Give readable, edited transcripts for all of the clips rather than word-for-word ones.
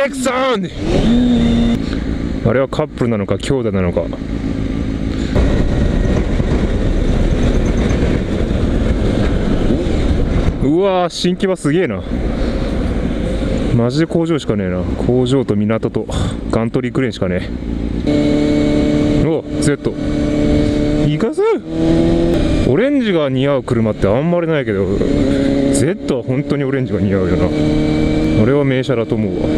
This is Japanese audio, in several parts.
クソン。あれはカップルなのか兄弟なのか。うわー、新木場すげえな。マジで工場しかねえな。工場と港とガントリークレーンしかねえ。お、Z いかず。オレンジが似合う車ってあんまりないけど Z は本当にオレンジが似合うよな。俺は名車だと思うわ。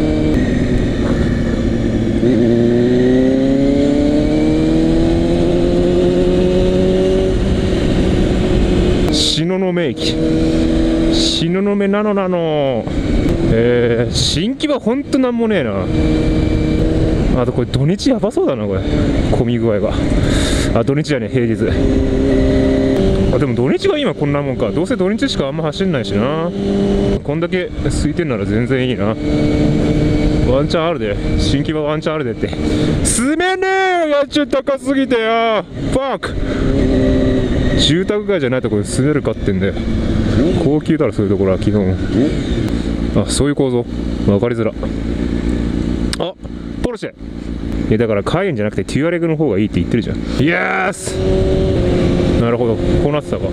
東雲駅、東雲なのなの。新木場ほんとなんもねえな。あとこれ土日やばそうだな、これ混み具合が。あ、土日じゃねえ、平日。あ、でも土日が今こんなもんか。どうせ土日しかあんま走んないしな。こんだけ空いてんなら全然いいな。ワンチャンあるで、新木場ワンチャンあるでって。住めねえ、家賃高すぎてよ。ファック。住宅街じゃないところで住めるかってんだよ。高級だろそういうところは基本。あ、そういう構造分かりづら。あ、ポルシェ。だからカイエンじゃなくてテュアレグの方がいいって言ってるじゃん。イエース。なるほど、こうなってたか。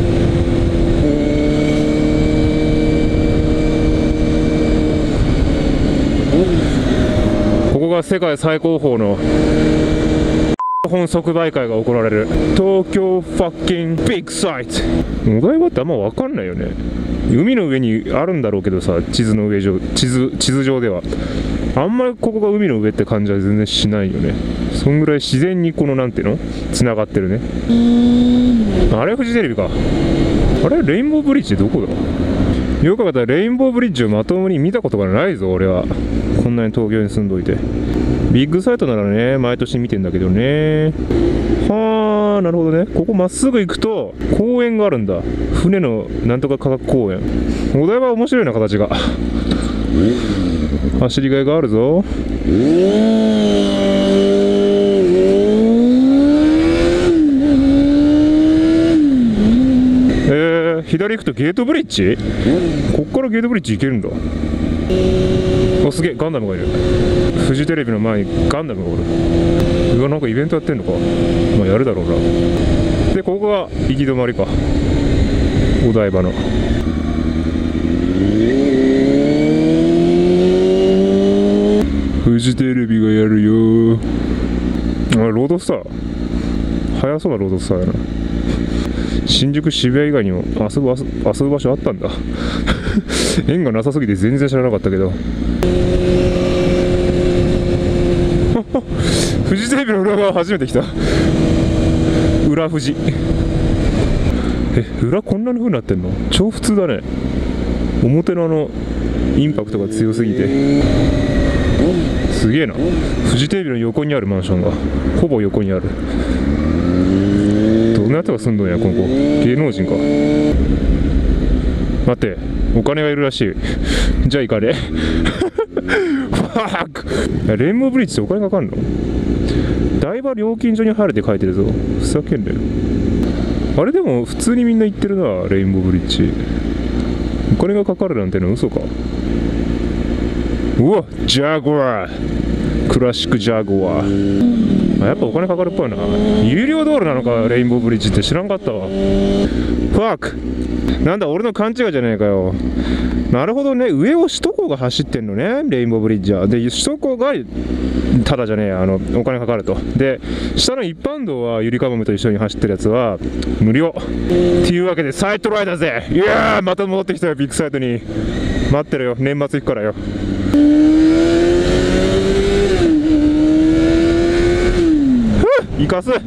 ここが世界最高峰の本即売会が行われる東京ファッキンビッグサイト。お台場ってあんま分かんないよね。海の上にあるんだろうけどさ、地図上ではあんまりここが海の上って感じは全然しないよね。そんぐらい自然にこのなんていうのつながってるね。あれフジテレビか。あれレインボーブリッジってどこだ。よく考えたらレインボーブリッジをまともに見たことがないぞ俺は。こんなに東京に住んどいて。ビッグサイトならね毎年見てんだけどね。はあ、なるほどね。ここまっすぐ行くと公園があるんだ。船のなんとか科学公園。お台場面白いな形が。走りがいがあるぞ。左行くとゲートブリッジ。こっからゲートブリッジ行けるんだ。お、すげえガンダムがいる。フジテレビの前にガンダムがおる。うわ、なんかイベントやってんのか。まあやるだろうな。でここが行き止まりか、お台場の。フジテレビがやるよ。あ、ロードスター速そうなロードスターやな。新宿渋谷以外にも遊ぶ場所あったんだ縁がなさすぎて全然知らなかったけどフジテレビの裏側初めて来た。裏富士。裏こんな風になってんの。超普通だね。表のインパクトが強すぎてすげえな。フジテレビの横にあるマンションがほぼ横にある。どんなやつが住んどんやここ。芸能人か。待って、お金がいるらしいじゃあ行かねファック。レインボーブリッジってお金かかんの。台場料金所に入るって書いてるぞ。ふざけんなよ。あれでも普通にみんな行ってるな、レインボーブリッジ。お金がかかるなんての嘘か。うわ、ジャグワー、クラシックジャグワー。やっぱお金かかるっぽいな。有料道路なのかレインボーブリッジって。知らんかったわ。ファック。なんだ俺の勘違いじゃねえかよ。なるほどね、上を首都高が走ってんのね、レインボーブリッジは。で首都高がただじゃねえ、お金かかると。で下の一般道はゆりかもめと一緒に走ってるやつは無料っていうわけでサイトライだぜ。いやー、また戻ってきたよビッグサイトに。待ってるよ、年末行くからよ。行かす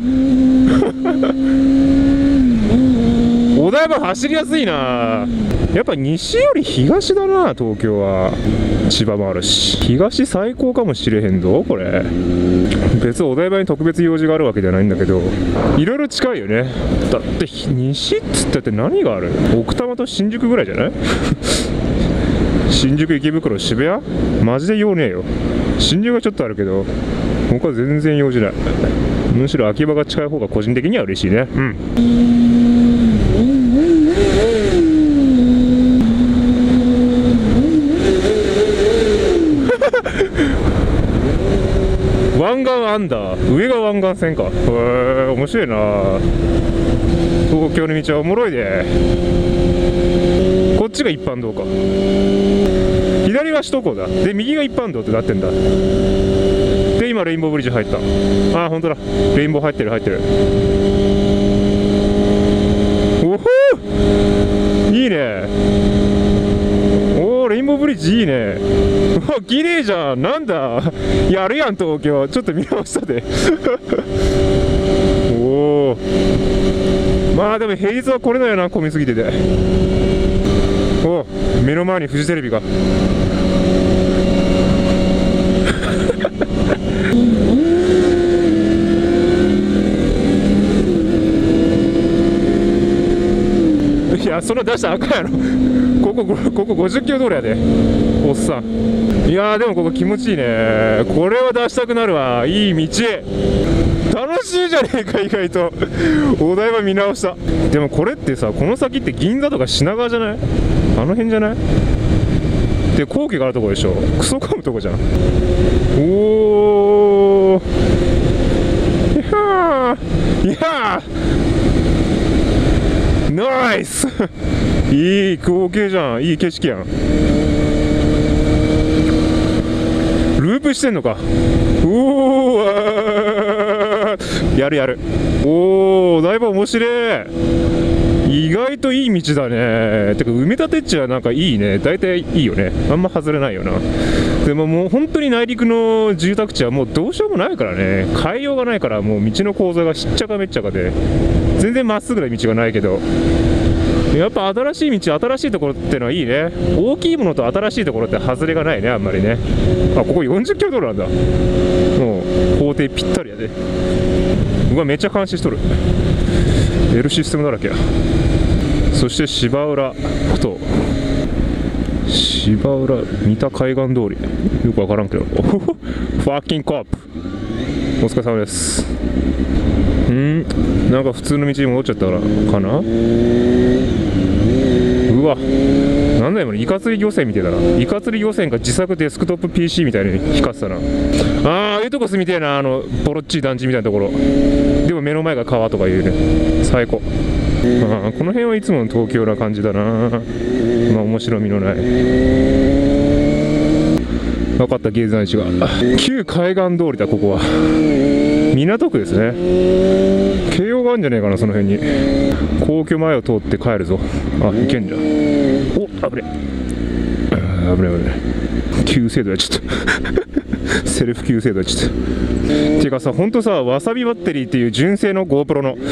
お台場走りやすいな。やっぱ西より東だな東京は。千葉もあるし東最高かもしれへんぞこれ。別にお台場に特別用事があるわけじゃないんだけどいろいろ近いよね。だって西っつったって何がある。奥多摩と新宿ぐらいじゃない新宿、池袋、渋谷マジで用ねえよ。新宿はちょっとあるけど他は全然用事ない。むしろ秋葉が近い方が個人的には嬉しいね。うん。 があんだ。上が湾岸線か。面白いな。東京の道はおもろいで。こっちが一般道か。左は首都高だ。で右が一般道ってなってんだ。で今レインボーブリッジ入った。あーほんとだ、レインボー入ってる入ってる。おほー、いいね。おー、レインボーブリッジいいね。うわ綺麗じゃん。なんだやるやん東京。ちょっと見直したでおお、まあでも平日は来れないよな、混みすぎてて。お、目の前にフジテレビがいや、そんな出したらあかんやろ。ここ50キロ道路やで、おっさん。いやーでもここ気持ちいいね。これは出したくなるわ。いい道、楽しいじゃねえか意外と。お台場見直した。でもこれってさ、この先って銀座とか品川じゃない？あの辺じゃない？で皇居があるとこでしょ。クソ混むとこじゃん。おー、いやー、いやーナイスいい光景じゃん。いい景色やん。ループしてんのか。おお、やるやる。おお、だいぶ面白い。意外といい道だね。てか埋め立てっちゃなんかいいね。大体いいよね。あんま外れないよな。でももう本当に内陸の住宅地はもうどうしようもないからね。変えようがないから、もう道の構造がしっちゃかめっちゃかで全然まっすぐな道がないけど、やっぱ新しい道、新しいところってのはいいね。大きいものと新しいところって外れがないね、あんまりね。あ、ここ40キロ道路なんだ。もう工程ぴったりやで。うわ、めっちゃ監視しとる。Lシステムだらけや。そして芝浦ふと芝浦三田海岸通り、よくわからんけどファッキンコップ、お疲れ様です。なんか普通の道に戻っちゃったからかな。うわ、なんだよ、イカ釣り漁船みたいだな。イカ釣り漁船が自作デスクトップ PC みたいに光ってたな。ああいうとこ住みてえな。あのボロっちい団地みたいなところでも目の前が川とかいうね、最高。あ、この辺はいつもの東京な感じだな。まあ面白みのない。分かった、ゲーズナイチが旧海岸通りだ。ここは港区ですね。京葉があるんじゃねえかな、その辺に。皇居前を通って帰るぞ。あ、行けんじゃん。お、危ねえ、危ねえ危ねえ。急制度やっちゃったセルフ急制度やっちゃった。ていうかさ、ほんとさ、わさびバッテリーっていう純正の GoPro の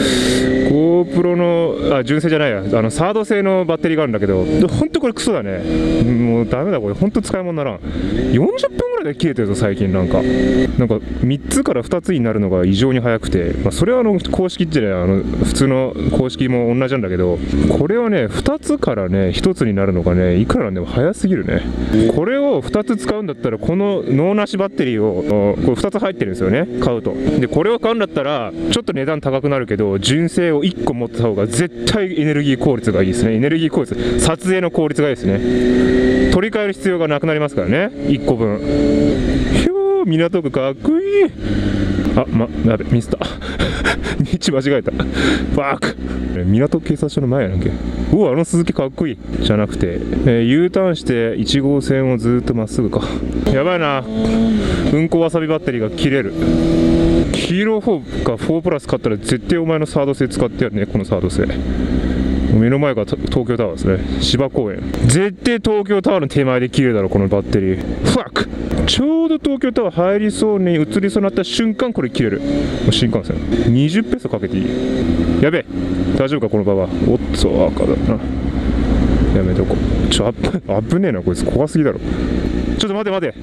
純正じゃないや、サード製のバッテリーがあるんだけど、ほんとこれクソだね。もうダメだこれ、ほんと使い物にならん。40分ぐらいで切れてるぞ最近。なんか3つから2つになるのが異常に早くて、まあ、それは公式ってね、普通の公式も同じなんだけど、これはね2つからね1つになるのがね、いくらなんでも早すぎるね。これを2つ使うんだったら、この脳なしバッテリーをこれ2つ入ってるんですよね、買うと。でこれを買うんだったらちょっと値段高くなるけど、純正を1個持った方が絶対エネルギー効率がいいですね。エネルギー効率、撮影の効率がいいですね。取り替える必要がなくなりますからね、1個分。ひょー、港区かっこいい。あ、やべ、ミスった道間違えた。バーク。港警察署の前やなんけ。うわ、鈴木かっこいいじゃなくて、U ターンして1号線をずっとまっすぐか。やばいな、うんこわさびバッテリーが切れる。黄色4か4プラス買ったら絶対お前のサード製使ってやるね。このサード製、目の前が東京タワーですね。芝公園、絶対東京タワーの手前で切れるだろこのバッテリー。ファック、ちょうど東京タワー入りそうに移りそうになった瞬間、これ切れる。新幹線20ペソかけていい。やべえ、大丈夫かこの場は。おっと赤だな、やめとこう。危ねえなこいつ、怖すぎだろ。ちょっと待て待て、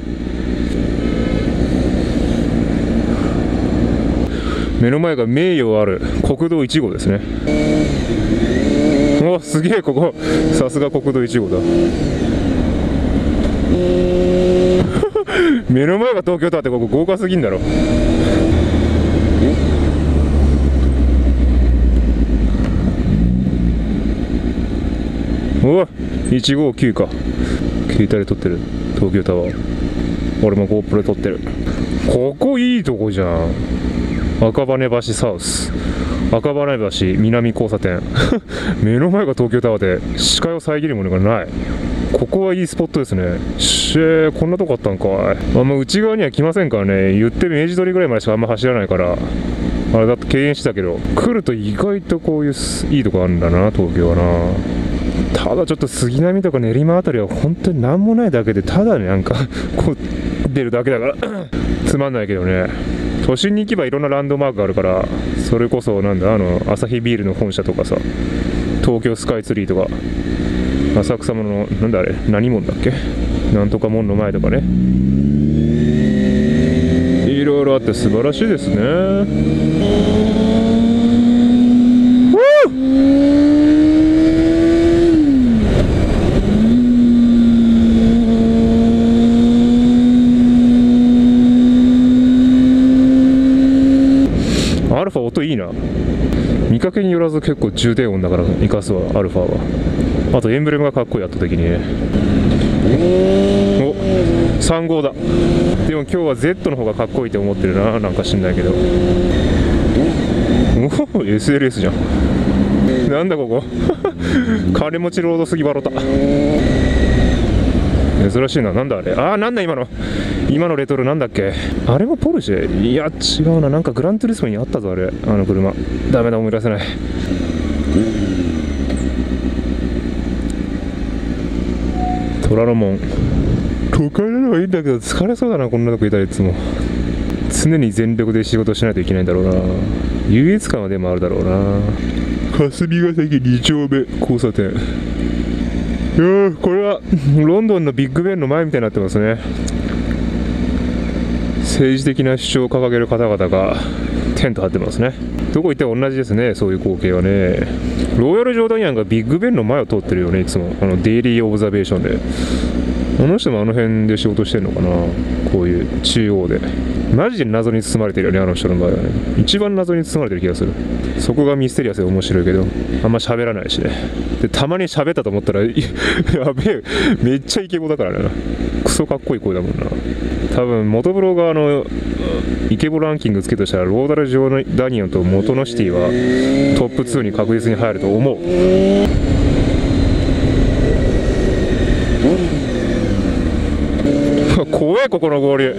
目の前が名誉ある国道1号ですね。お、すげえ、ここさすが国道1号だ目の前が東京タワーって、ここ豪華すぎんだろ。お、159か。携帯で撮ってる東京タワー。俺も GoPro で撮ってる。ここいいいいとこじゃん。赤羽橋サウス、赤羽橋南交差点目の前が東京タワーで視界を遮るものがない。ここはいいスポットですね。こんなとこあったんかい。あんま内側には来ませんからね。言って明治通りぐらいまでしかあんま走らないから、あれだって敬遠してたけど、来ると意外とこういういいとこあるんだな、東京はな。ただちょっと杉並とか練馬あたりは本当に何もないだけで、ただね、なんかこう出るだけだからつまんないけどね。都心に行けばいろんなランドマークがあるから、それこそなんだ、アサヒビールの本社とかさ、東京スカイツリーとか、浅草のなんだあれ、何門だっけ、なんとか門の前とかね、いろいろあって素晴らしいですね。アルファ音いいな。見かけによらず結構重低音だから生かすわ、アルファは。あとエンブレムがかっこいい、やった時にね。お、3号だ。でも今日は Z の方がかっこいいって思ってるな、なんか知んないけど。おお、SLS じゃん。なんだここ金持ちロード杉バロタ。珍しいな。なんだあれ。なんだ今のレトロなんだっけ。あれもポルシェ。いや違うな。なんかグラントゥリスモにあったぞあれ、あの車。ダメだ、思い出せない。虎ノ門。都会なのがいいんだけど疲れそうだな、こんなとこいたらいつも。常に全力で仕事しないといけないんだろうな。優越感はでもあるだろうな。霞ヶ関2丁目交差点。これはロンドンのビッグベンの前みたいになってますね。政治的な主張を掲げる方々がテント張ってますね。どこ行っても同じですね、そういう光景はね。ロイヤル・ジョーダニアンがビッグベンの前を通ってるよね、いつも。デイリー・オブザベーションで。あの人もあの辺で仕事してるのかな、こういう中央で。マジで謎に包まれてるよね、あの人の場合はね。一番謎に包まれてる気がする。そこがミステリアスで面白いけど、あんま喋らないしね。で、たまに喋ったと思ったらやべえ、めっちゃイケボだからな。クソかっこいい声だもんな。多分元ブロがイケボランキングつけとしたら、ローダル・ジョーダニアンと元のシティはトップ2に確実に入ると思う。怖え、ここの合流。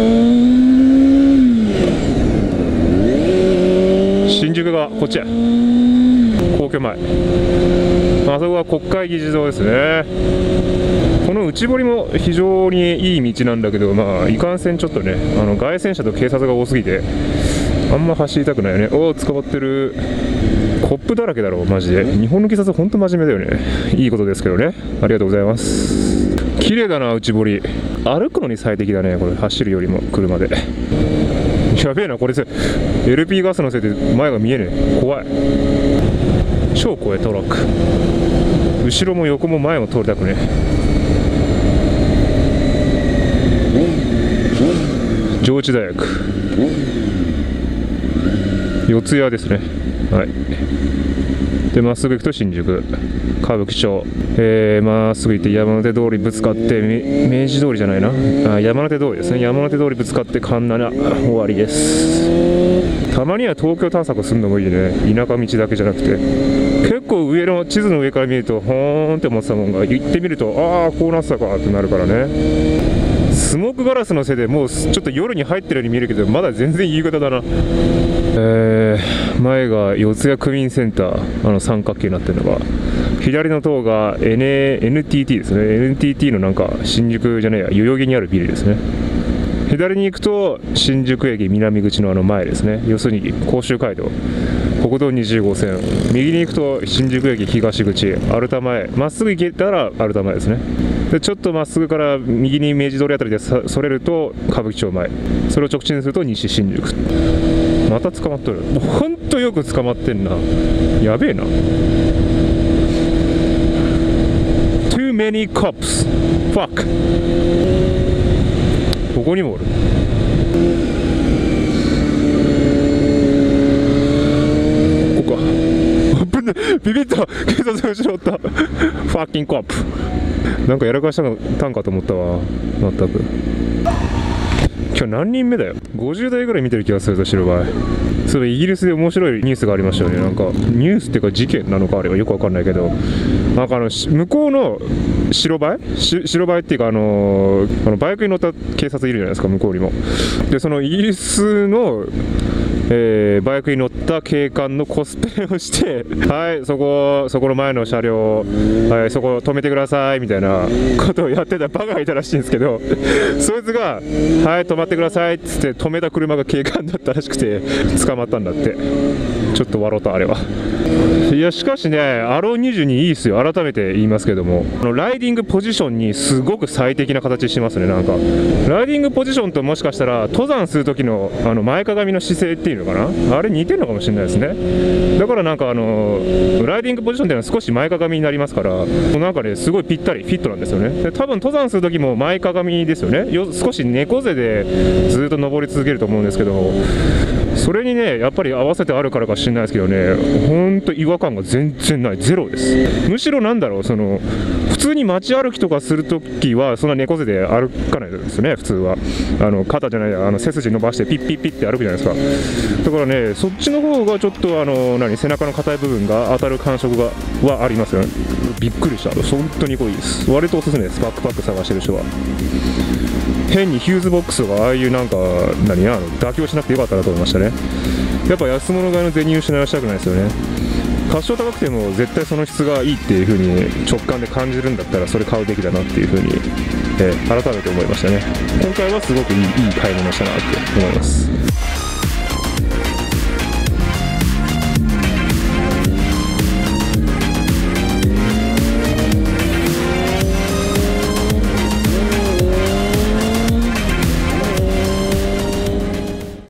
新宿がこっちや。皇居前。あそこは国会議事堂ですね。この内堀も非常にいい道なんだけど、まあいかんせんちょっとね、外線車と警察が多すぎてあんま走りたくないよね。おお、捕まってる。コップだらけだろう、マジで。日本の警察ほんと真面目だよね。いいことですけどね。ありがとうございます。綺麗だな、内堀。歩くのに最適だね、これ。走るよりも車で。やべえな、これLP ガスのせいで前が見えねえ。怖い。超怖いトラック。後ろも横も前も通りたくねえ。上智大学。四谷ですね。はい。で、まっすぐ行くと新宿、歌舞伎町、まっすぐ行って山手通りぶつかって、明治通りじゃないな、山手通りですね。山手通りぶつかって環七、終わりです。たまには東京探索するのもいいね。田舎道だけじゃなくて。結構上の地図の上から見るとほーんって思ってたもんが、行ってみるとああこうなってたかってなるからね。スモークガラスのせいでもうちょっと夜に入ってるように見えるけど、まだ全然夕方だな。前が四谷区民センター、三角形になってるのが、左の塔が、NTT ですね。NTT のなんか新宿じゃないや、代々木にあるビルですね。左に行くと新宿駅南口の前ですね。要するに甲州街道、国道20号線。右に行くと新宿駅東口、アルタ前、まっすぐ行けたらアルタ前ですね。でちょっとまっすぐから右に明治通りあたりでそれると歌舞伎町前、それを直進すると西新宿。また捕まっとる。もうほんとよく捕まってんな。やべえな。Too many cops. Fuck. ここにもおる。ここか。ビビった。警察が後ろおった。ファッキンコップ。なんかやらかしたんかと思ったわ。まったく。今日今日何人目だよ。50代ぐらい見てる気がするぞ、白バイ。それイギリスで面白いニュースがありましたよね。なんかニュースっていうか事件なのかあれはよくわかんないけど、なんか向こうの白バイっていうかバイクに乗った警察いるじゃないですか、向こうにも。でそのイギリスのバイクに乗った警官のコスプレをしてはい、そこの前の車両、はい、そこ止めてくださいみたいなことをやってたバカがいたらしいんですけど、そいつがはい止まってくださいっつって止めた車が警官だったらしくて捕まったんだって。ちょっと笑った、あれは。いやしかしね、アロー22いいっすよ。改めて言いますけども、ライディングポジションにすごく最適な形してますね。なんかライディングポジションともしかしたら登山する時の前かがみの姿勢っていうのかな、あれ似てるのかもしれないですね。だからなんかライディングポジションっていうのは少し前かがみになりますから、なんかねすごいぴったりフィットなんですよね。で多分登山する時も前かがみですよね。少し猫背でずっと登り続けると思うんですけど、それにねやっぱり合わせてあるからか知らないですけどね、ほんと違和感が全然ない、ゼロです。むしろなんだろう、普通に街歩きとかするときはそんな猫背で歩かないですね。普通は肩じゃない背筋伸ばしてピッピッピッって歩くじゃないですか。だからねそっちの方がちょっと背中の硬い部分が当たる感触はありますよね。びっくりした。本当にこれいいです。割とおすすめです。バックパック探してる人は。変にヒューズボックスとかああいうなんか妥協しなくてよかったなと思いましたね。やっぱ安物買いの銭失いしたくないですよね。多少高くても絶対その質がいいっていう風に直感で感じるんだったらそれ買うべきだなっていう風に、改めて思いましたね。今回はすごくいい買い物したなって思います。